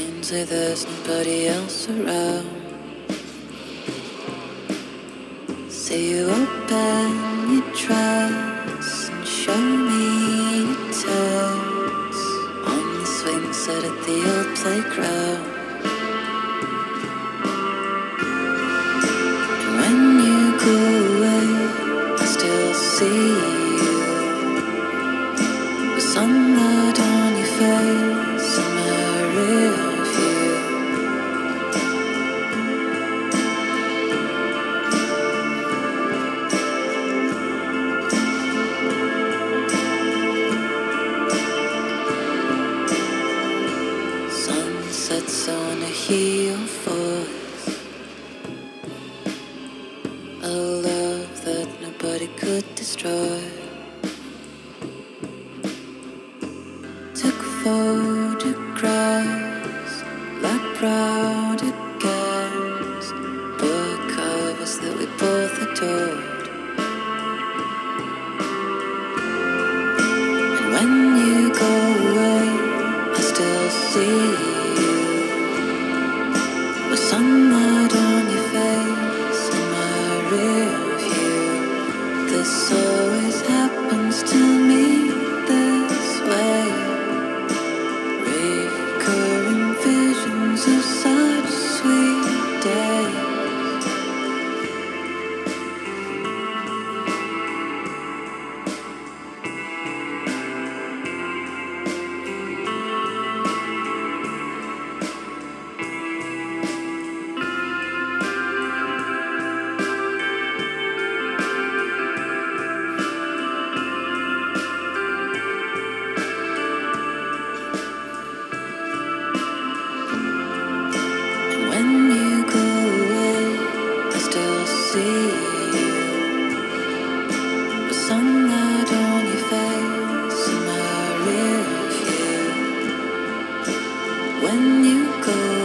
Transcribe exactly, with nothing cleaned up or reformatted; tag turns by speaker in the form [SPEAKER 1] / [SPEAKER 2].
[SPEAKER 1] Seems like there's nobody else around. Say you open your dress and show me your toes on the swing set at the old playground. And when you go away, I still see you, with sunlight on your face and my rear view. Sunsets, I wanna hear your voice, a love that nobody could destroy. Took photographs like proud guests, book covers that we both adored. And when you go away, I still see you, with sunlight on your face and my rear view. This always happens to me this way. Recurring visions of such sweet days. When you go away, I still see you, with sunlight on your face and my rear view. When you go